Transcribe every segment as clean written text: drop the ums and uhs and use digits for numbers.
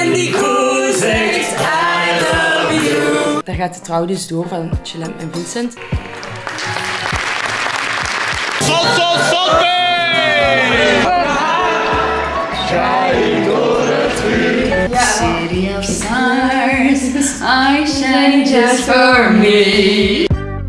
En die koe zegt I love you. Daar gaat de trouw dus door van Chilem en Vincent. Zot mee! Shining door het vuur. City of stars, are shining just for me.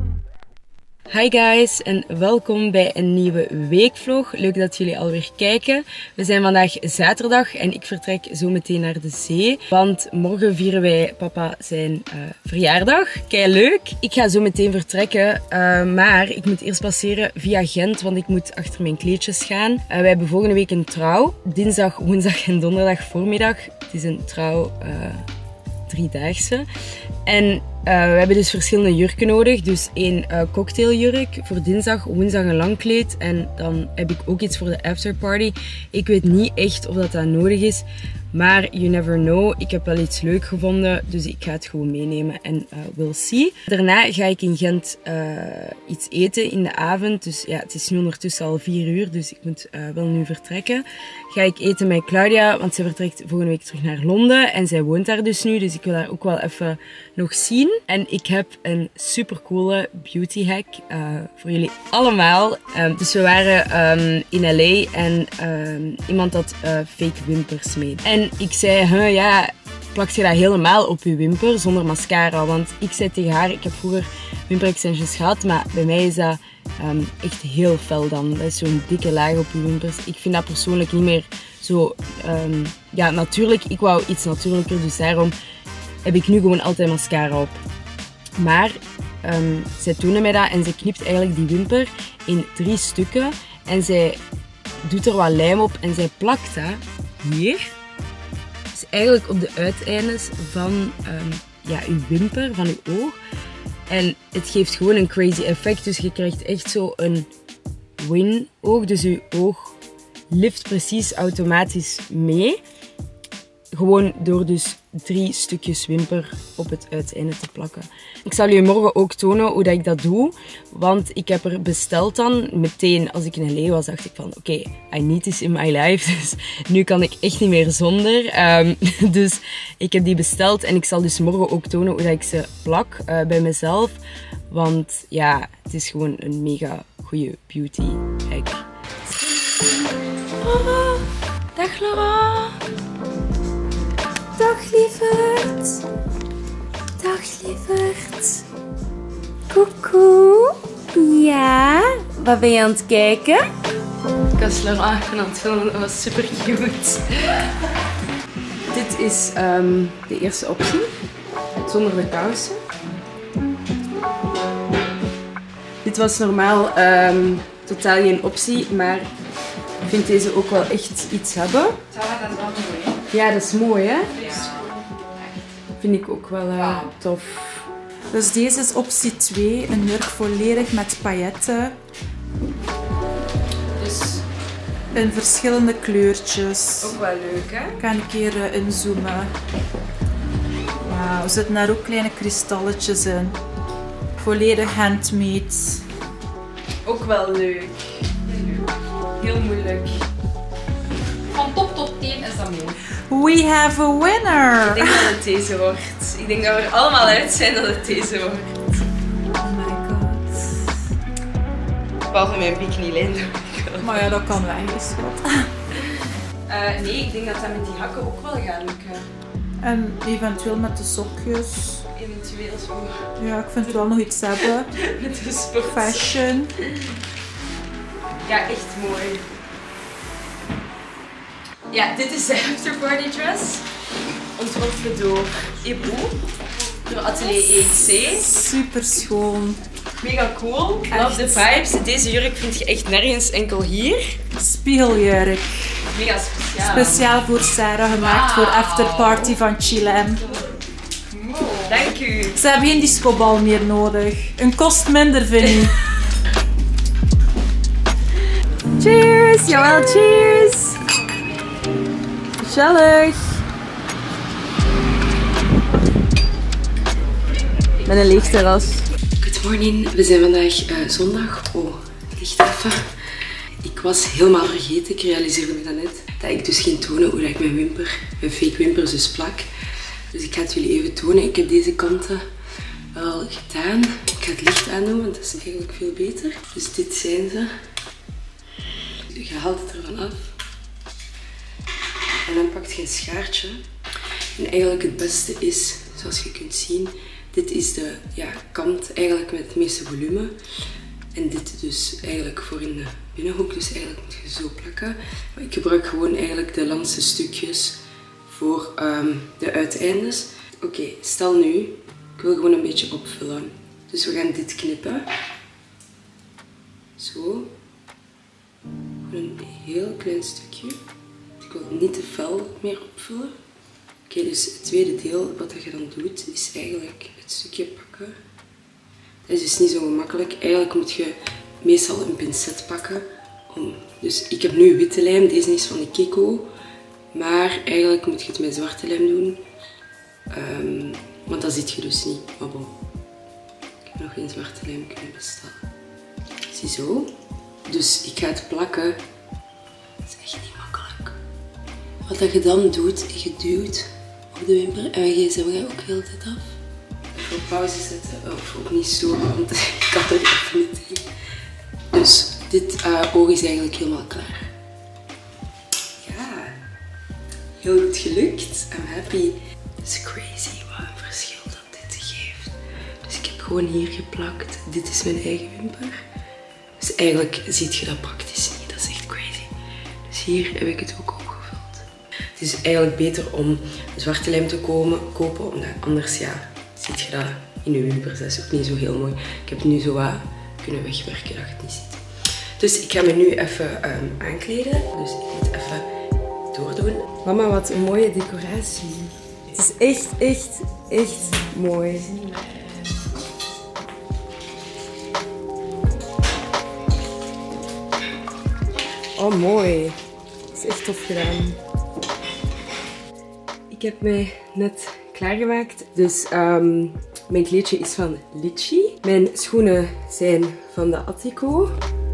Hi guys en welkom bij een nieuwe weekvlog. Leuk dat jullie alweer kijken. We zijn vandaag zaterdag en ik vertrek zo meteen naar de zee. Want morgen vieren wij papa zijn verjaardag. Kei leuk. Ik ga zo meteen vertrekken, maar ik moet eerst passeren via Gent, want ik moet achter mijn kleedjes gaan. Wij hebben volgende week een trouw. Dinsdag, woensdag en donderdag voormiddag. Het is een trouw 3-daagse. En we hebben dus verschillende jurken nodig. Dus één cocktailjurk voor dinsdag, woensdag een langkleed. En dan heb ik ook iets voor de afterparty. Ik weet niet echt of dat nodig is. Maar you never know. Ik heb wel iets leuk gevonden. Dus ik ga het gewoon meenemen en we'll see. Daarna ga ik in Gent iets eten in de avond. Dus ja, het is nu ondertussen al 4 uur. Dus ik moet wel nu vertrekken. Ga ik eten met Claudia. Want zij vertrekt volgende week terug naar Londen. En zij woont daar dus nu. Dus ik wil haar ook wel even nog zien. En ik heb een super coole beauty hack voor jullie allemaal. Dus we waren in LA en iemand had fake wimpers mee. En ik zei, ja, plak je dat helemaal op je wimper zonder mascara? Want ik zei tegen haar, ik heb vroeger wimperextensions gehad, maar bij mij is dat echt heel fel dan. Dat is zo'n dikke laag op je wimpers. Ik vind dat persoonlijk niet meer zo ja, natuurlijk. Ik wou iets natuurlijker, dus daarom heb ik nu gewoon altijd mascara op. Maar zij toonde mij dat en zij knipt eigenlijk die wimper in 3 stukken. En zij doet er wat lijm op en zij plakt dat hier. Dus eigenlijk op de uiteindes van ja, uw wimper, van uw oog. En het geeft gewoon een crazy effect. Dus je krijgt echt zo een win-oog. Dus uw oog lift precies automatisch mee. Gewoon door dus 3 stukjes wimper op het uiteinde te plakken. Ik zal jullie morgen ook tonen hoe dat ik dat doe. Want ik heb er besteld dan meteen, als ik in LA was, dacht ik van oké, I need this in my life. Dus nu kan ik echt niet meer zonder. Dus ik heb die besteld en ik zal dus morgen ook tonen hoe dat ik ze plak bij mezelf. Want ja, het is gewoon een mega goede beauty hack. Oh, dag Laura. Dag lieverd. Dag lieverd. Koekoe. Ja, wat ben je aan het kijken? Ik was Laura aan het filmen, dat was super cute. Dit is de eerste optie, zonder de kousen. Dit was normaal totaal geen optie, maar ik vind deze ook wel echt iets hebben. Dat is wel mooi. Ja, dat is mooi hè? Ja. Vind ik ook wel tof. Dus deze is optie 2, een jurk volledig met pailletten. Dus In verschillende kleurtjes. ook wel leuk hè? Ik ga een keer inzoomen. Wauw, er zitten daar ook kleine kristalletjes in. Volledig handmade. Ook wel leuk. Heel moeilijk. Van top tot 1 is dat mooi. We have a winner! Ik denk dat het deze wordt. Ik denk dat we er allemaal uit zijn dat het deze wordt. Oh my god. Behalve mijn bikini-lijn. Maar ja, dat kan wel eigenlijk, schat. Nee, ik denk dat dat met die hakken ook wel gaat lukken. En eventueel met de sokjes. Eventueel zo. Ja, ik vind het wel nog iets hebben. Met de sport. Fashion. Ja, echt mooi. Ja, dit is de afterparty dress. Ontworpen door Ibu. Door Atelier EXC. Super schoon. Mega cool. Love the vibes. Deze jurk vind je echt nergens, enkel hier. Spiegeljurk. Mega speciaal. Speciaal voor Sarah gemaakt voor afterparty van Chilem. Dank u. Ze hebben geen discobal meer nodig. Een kost minder, vind ik. Cheers! Jawel, cheers! Gezellig! Met een leeg terras. Good morning. We zijn vandaag zondag. Oh, het ligt even. Ik was helemaal vergeten, ik realiseerde me dat net, dat ik dus ging tonen hoe ik mijn fake wimpers dus plak. Dus ik ga het jullie even tonen. Ik heb deze kanten wel gedaan. Ik ga het licht aandoen, want dat is eigenlijk veel beter. Dus dit zijn ze. Je haalt het ervan af. En dan pak je een schaartje. En eigenlijk het beste is, zoals je kunt zien, dit is de kant eigenlijk met het meeste volume. En dit dus eigenlijk voor in de binnenhoek. Dus eigenlijk moet je zo plakken. Maar ik gebruik gewoon eigenlijk de langste stukjes voor de uiteindes. Oké, stel nu, ik wil gewoon een beetje opvullen. Dus we gaan dit knippen. Zo. Een heel klein stukje. Ik wil niet te fel meer opvullen. Oké, dus het tweede deel, wat je dan doet, is eigenlijk het stukje pakken. Dat is dus niet zo gemakkelijk. Eigenlijk moet je meestal een pincet pakken. Dus ik heb nu witte lijm, deze is van de Kiko. Maar eigenlijk moet je het met zwarte lijm doen. Want dat ziet je dus niet. Maar bon. Ik heb nog geen zwarte lijm kunnen bestellen. Ziezo. Dus ik ga het plakken. Dat is echt niet makkelijk. Wat je dan doet, je duwt op de wimper en mijn gsm gaat ook heel de tijd af. Even op pauze zetten, of ook niet zo, want ik kan er even niet tegen. Dus dit oog is eigenlijk helemaal klaar. Ja, heel goed gelukt. I'm happy. Het is crazy wat een verschil dat dit geeft. Dus ik heb gewoon hier geplakt. Dit is mijn eigen wimper. Dus eigenlijk ziet je dat praktisch niet. Dat is echt crazy. Dus hier heb ik het ook opgevuld. Het is eigenlijk beter om zwarte lijm te kopen, omdat anders ziet je dat in de wimpers. Dat is ook niet zo heel mooi. Ik heb het nu zo wat kunnen wegwerken dat je het niet ziet. Dus ik ga me nu even aankleden. Dus ik moet even doordoen. Mama, wat een mooie decoratie. Het is echt mooi. Oh, mooi. Het is echt tof gedaan. Ik heb mij net klaargemaakt. Dus mijn kleedje is van Litchi. Mijn schoenen zijn van de Attico.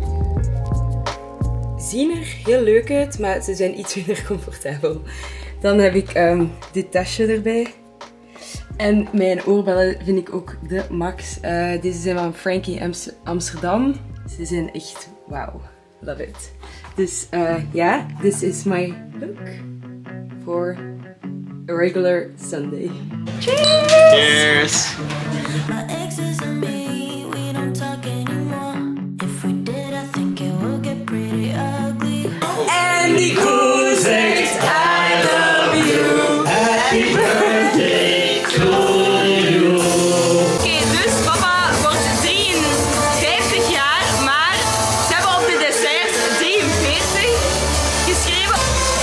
Zien er heel leuk uit, maar ze zijn iets minder comfortabel. Dan heb ik dit tasje erbij. En mijn oorbellen vind ik ook de max. Deze zijn van Frankie Amsterdam. Ze zijn echt wauw. Love it. Dus ja, this is my look for a regular Sunday. Cheers! Cheers! My exes and me, we don't talk anymore. If we did, I think it would get pretty ugly. En die koe zegt I love you. Happy birthday to you. Oké, dus papa wordt 53 jaar, maar ze hebben op de dessert 43 geschreven.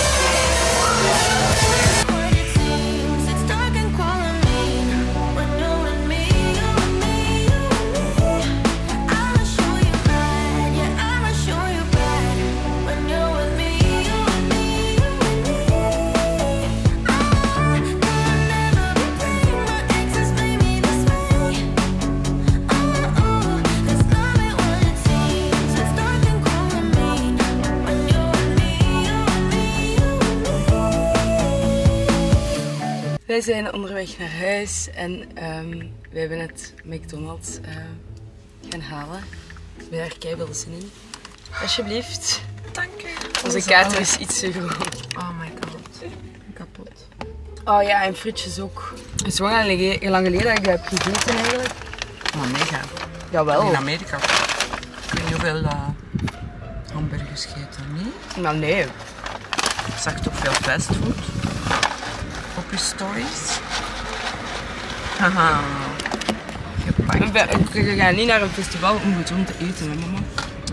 What it seems, it's dark and cold and mean. When you're with me, you and me, you and me. I'ma show you bad, yeah, I'ma show you bad. When you're with me, you and me, you and me. I'll never be free, my exes made me this way. Cause love ain't what it seems, it's dark and cold and mean. When you're with me, you and me, you and me. Wij zijn onderweg naar huis en we hebben net McDonald's gaan halen. Ik ben daar keiveel zin in. Alsjeblieft. Dank u. Onze kater is iets te groot. Oh my god. Kapot. Oh ja, en frietjes ook. Het is wel lang geleden dat ik dat heb gegeten eigenlijk. Maar mega. Jawel. In Amerika. Ik weet niet hoeveel hamburgers gegeten, niet? Maar nee. Ik zag toch veel fastfood op je stories. Haha. Gepakt. We gaan niet naar een festival om gezond te eten, hè, mama.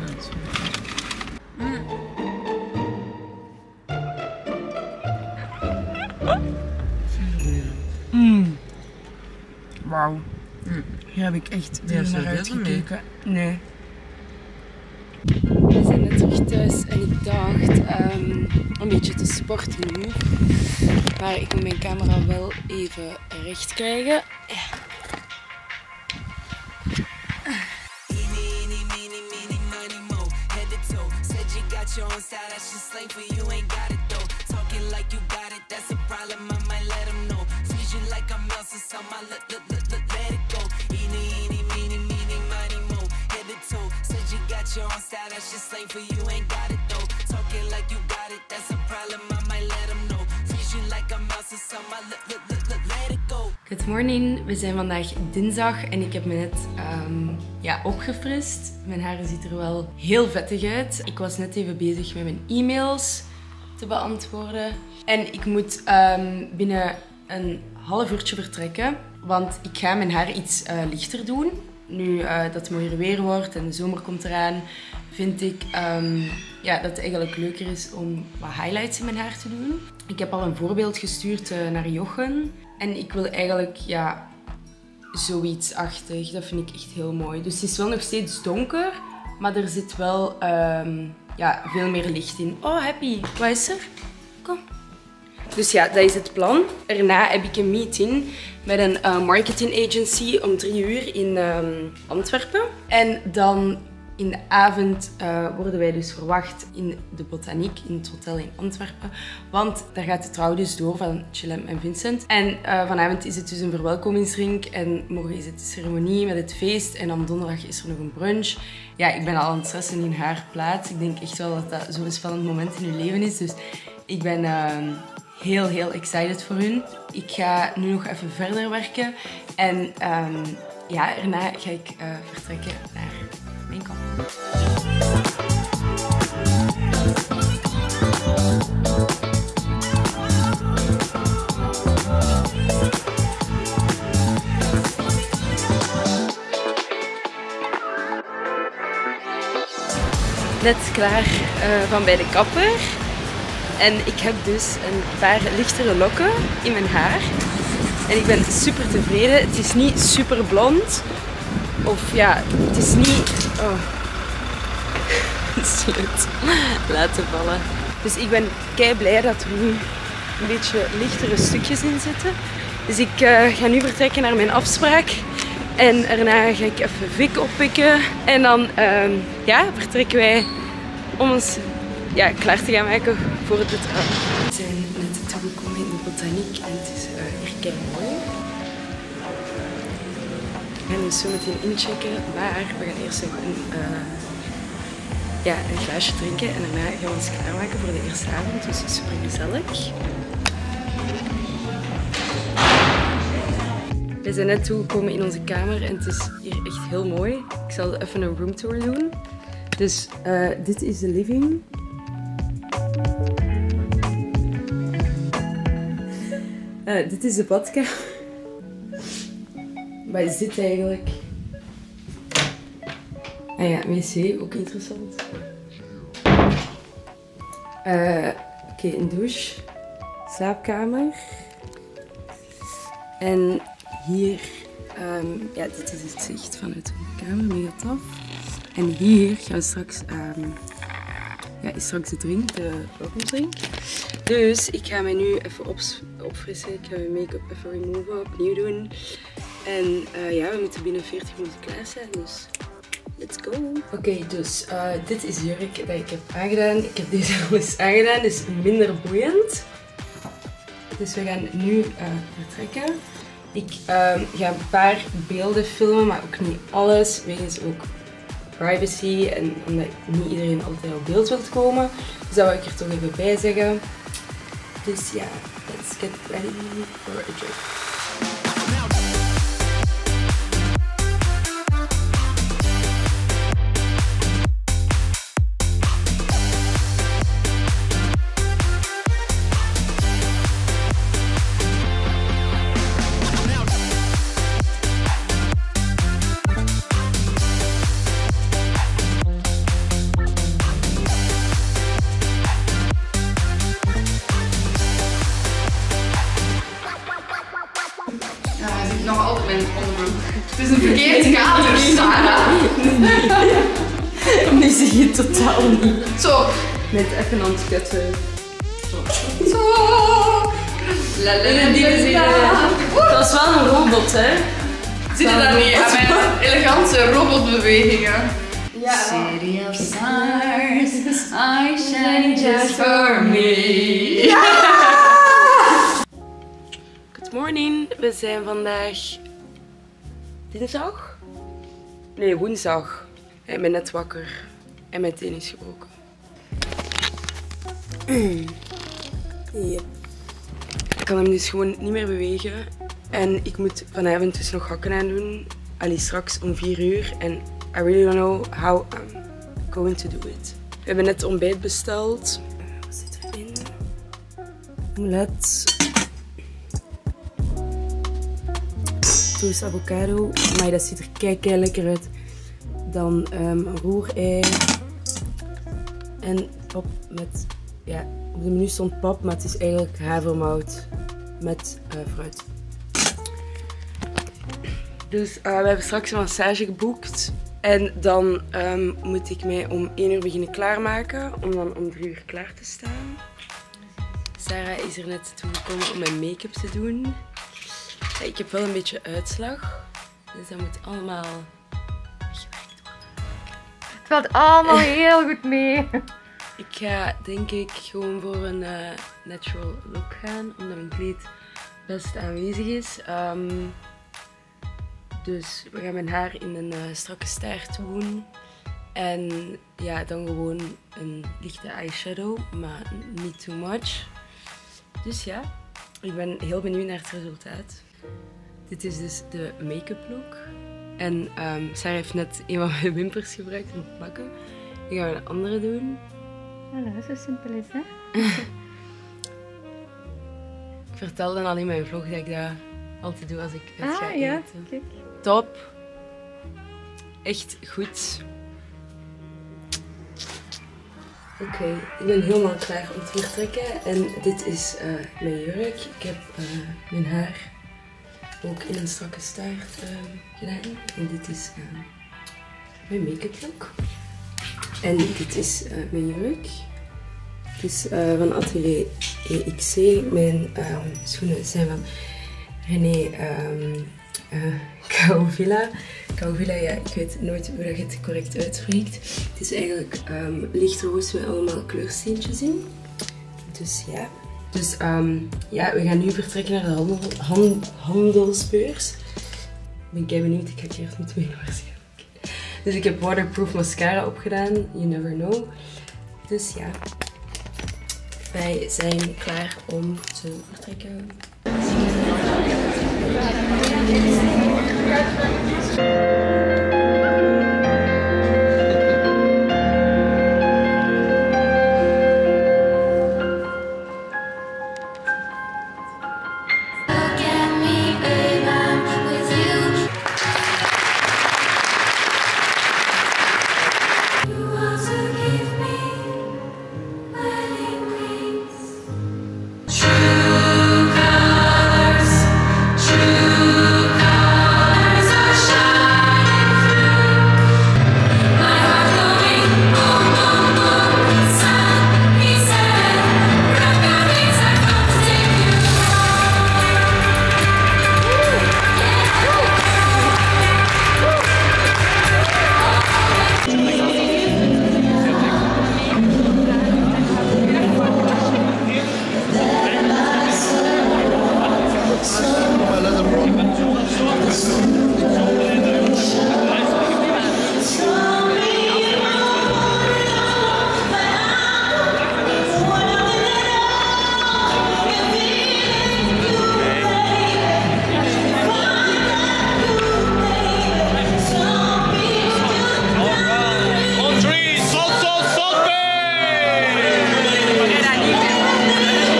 Wauw. Hier heb ik echt Ja, naar serieus uitgekeken. Nee. We zijn net terug thuis en ik dacht een beetje te sporten nu. Maar ik moet mijn camera wel even recht krijgen. got your own style, that's just slang for you, ain't got it though. Talking like you got it, that's a problem, I might let them know. Squeeze you like I'm Elsa, so my let it go. Eeny, eeny, meeny, miny, mo, head to toe. Said you got your own style, that's just slang for you, ain't got it though. Talking like you got it, that's a problem, I might let them know. Squeeze you like I'm Elsa, so my let it go. Good morning, we zijn vandaag dinsdag en ik heb me net opgefrist. Mijn haar ziet er wel heel vettig uit. Ik was net even bezig met mijn e-mails te beantwoorden. En ik moet binnen een half uurtje vertrekken, want ik ga mijn haar iets lichter doen. Nu dat het mooier weer wordt en de zomer komt eraan, vind ik dat het eigenlijk leuker is om wat highlights in mijn haar te doen. Ik heb al een voorbeeld gestuurd naar Jochen. En ik wil eigenlijk zoiets-achtig. Dat vind ik echt heel mooi. Dus het is wel nog steeds donker, maar er zit wel veel meer licht in. Oh, Happy. Wat is er? Kom. Dus ja, dat is het plan. Daarna heb ik een meeting met een marketing agency om 3 uur in Antwerpen. En dan in de avond worden wij dus verwacht in de Botaniek, in het hotel in Antwerpen. Want daar gaat de trouw dus door van Chilem en Vincent. En vanavond is het dus een verwelkomingsdrink. En morgen is het de ceremonie met het feest. En dan donderdag is er nog een brunch. Ja, ik ben al aan het stressen in haar plaats. Ik denk echt wel dat dat zo'n spannend moment in hun leven is. Dus ik ben heel excited voor hun. Ik ga nu nog even verder werken. En daarna ga ik vertrekken naar mijn kamp. Net klaar van bij de kapper. En ik heb dus een paar lichtere lokken in mijn haar. En ik ben super tevreden. Het is niet super blond. Of ja, het is niet... Oh. Slut. Laten vallen. Dus ik ben kei blij dat er nu een beetje lichtere stukjes in zitten. Dus ik ga nu vertrekken naar mijn afspraak. En daarna ga ik even Vic oppikken. En dan vertrekken wij om ons klaar te gaan maken voor de trouw. We zijn net toegekomen in de Botaniek en het is hier kei mooi. We gaan dus zo meteen inchecken, maar we gaan eerst nog een glaasje drinken en daarna gaan we ons klaarmaken voor de eerste avond, dus super gezellig. We zijn net toegekomen in onze kamer en het is hier echt heel mooi. Ik zal even een roomtour doen. Dus dit is de living. Dit is de badkamer. Waar is dit eigenlijk? Ah ja, wc, ook interessant. Oké, een douche. Slaapkamer. En hier, dit is het zicht vanuit de kamer, mega tof. En hier gaan we straks, is straks de drink, de welkomstdrink. Dus ik ga mij nu even opfrissen, ik ga mijn make-up even removen, opnieuw doen. En we moeten binnen 40 minuten klaar zijn, dus let's go. Oké, dus dit is de jurk dat ik heb aangedaan. Ik heb deze al eens aangedaan, dus minder boeiend. Dus we gaan nu vertrekken. Ik ga een paar beelden filmen, maar ook niet alles, wegens ook privacy en omdat niet iedereen altijd op beeld wilt komen. Dus dat wil ik er toch even bij zeggen. Dus ja, let's get ready for a trip. Nog altijd mijn onderbroek. Het is een verkeerd kader, Sarah. Nu zie je het totaal niet. Zo. Net even aan het kutten. Zo. Dat is wel een robot, hè? Zit je daar niet aan mijn elegante robotbewegingen? Ja. City of stars, are shining just for me. Good morning. We zijn vandaag dinsdag? Nee, woensdag. Ik ben net wakker en mijn teen is gebroken. Yep. Ik kan hem dus gewoon niet meer bewegen. En ik moet vanavond dus nog hakken aan doen. Allee, straks om 4 uur. En I really don't know how I'm going to do it. We hebben net ontbijt besteld. Wat zit erin? Omelet. Toast avocado. Maar dat ziet er kei lekker uit. Dan roerei. En pap met... Ja, op de menu stond pap, maar het is eigenlijk havermout met fruit. Dus we hebben straks een massage geboekt. En dan moet ik mij om 1 uur beginnen klaarmaken. Om dan om 3 uur klaar te staan. Sarah is er net toegekomen om mijn make-up te doen. Ja, ik heb wel een beetje uitslag. Dus dat moet allemaal weggewerkt worden. Het valt allemaal heel goed mee. Ik ga denk ik gewoon voor een natural look gaan. Omdat mijn kleed best aanwezig is. Dus we gaan mijn haar in een strakke staart doen. En ja, dan gewoon een lichte eyeshadow, maar niet too much. Dus ja, ik ben heel benieuwd naar het resultaat. Dit is dus de make-up look. En Sarah heeft net een van mijn wimpers gebruikt om te plakken. Nu gaan we een andere doen. Voilà, zo simpel is hè? Ik vertel dan al in mijn vlog dat ik dat altijd doe als ik uit ga eten. Ja, kijk. Top. Echt goed. Oké, ik ben helemaal klaar om te vertrekken. En dit is mijn jurk. Ik heb mijn haar ook in een strakke staart gedaan. En dit is mijn make-up look. En dit is mijn jurk. Het is van Atelier EXC. Mijn schoenen zijn van René Caovilla. Caovilla, ja, ik weet nooit hoe je het correct uitspreekt. Het is eigenlijk lichtroos met allemaal kleursteentjes in. Dus ja. Dus ja, we gaan nu vertrekken naar de handelsbeurs. Ik ben kei benieuwd, ik ga het eerst moeten weten waarschijnlijk. Dus ik heb waterproof mascara opgedaan, you never know. Dus ja, wij zijn klaar om te vertrekken. Look at me, babe, I'm with you. You want to give me wedding rings. True colors are shining through. My heart going boom, boom, boom. Sun, he said, rock our wings, I've come to take you On 3, Salt Bay!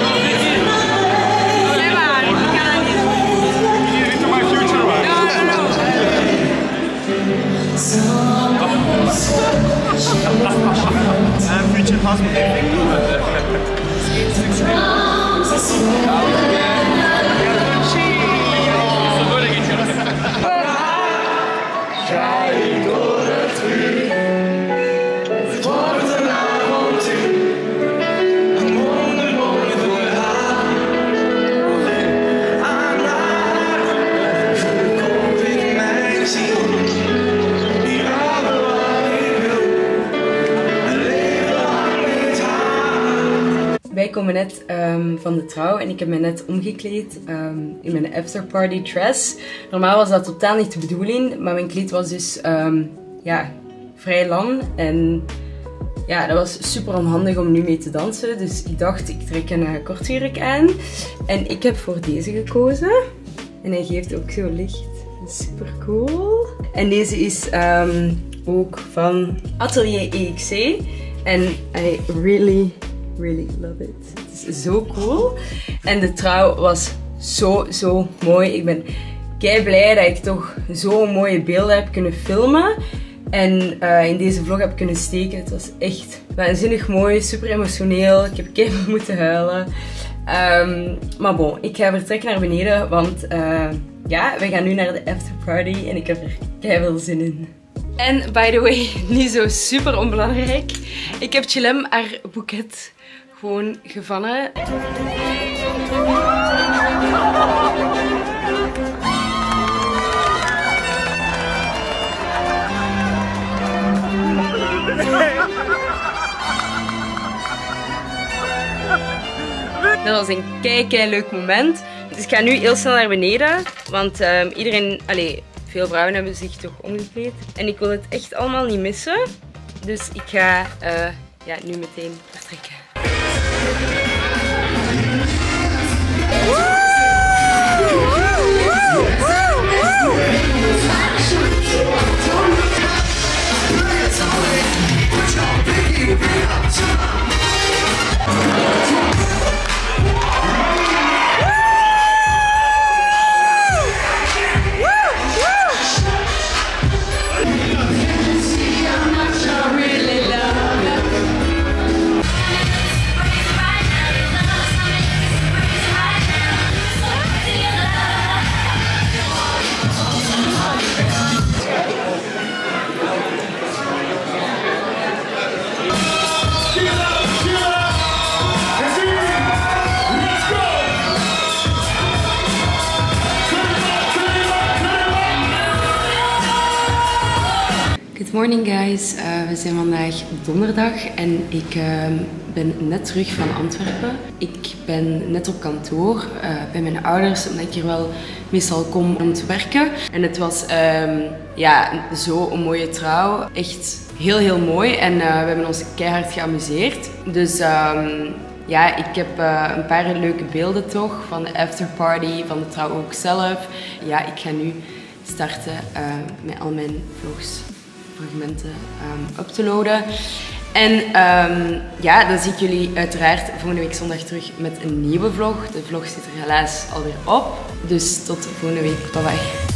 Into my future, man. komen net van de trouw en ik heb me net omgekleed in mijn afterparty dress. Normaal was dat totaal niet de bedoeling, maar mijn kleed was dus ja, vrij lang en ja, dat was super onhandig om nu mee te dansen. Dus ik dacht, ik trek een kortjurk aan en ik heb voor deze gekozen. En hij geeft ook zo licht. Super cool. En deze is ook van Atelier EXC. En I really love it. Het is zo cool. En de trouw was zo mooi. Ik ben kei blij dat ik toch zo'n mooie beelden heb kunnen filmen. En in deze vlog heb kunnen steken. Het was echt waanzinnig mooi, super emotioneel. Ik heb keihard moeten huilen. Maar bon, ik ga vertrekken naar beneden, want ja, we gaan nu naar de afterparty en ik heb er keihard zin in. En by the way, niet zo super onbelangrijk. Ik heb Chilem haar boeket gewoon gevangen. Dat was een kei leuk moment. Dus ik ga nu heel snel naar beneden, want iedereen, veel vrouwen hebben zich toch omgekleed. En ik wil het echt allemaal niet missen. Dus ik ga ja, nu meteen vertrekken. Good morning guys, we zijn vandaag donderdag en ik ben net terug van Antwerpen. Ik ben net op kantoor bij mijn ouders, omdat ik hier wel meestal kom om te werken. En het was ja, zo'n mooie trouw, echt heel mooi en we hebben ons keihard geamuseerd. Dus ja, ik heb een paar leuke beelden toch, van de afterparty, van de trouw ook zelf. Ja, ik ga nu starten met al mijn vlogs. Fragmenten up te loaden. En ja, dan zie ik jullie uiteraard volgende week zondag terug met een nieuwe vlog. De vlog zit er helaas alweer op. Dus tot volgende week. Bye bye.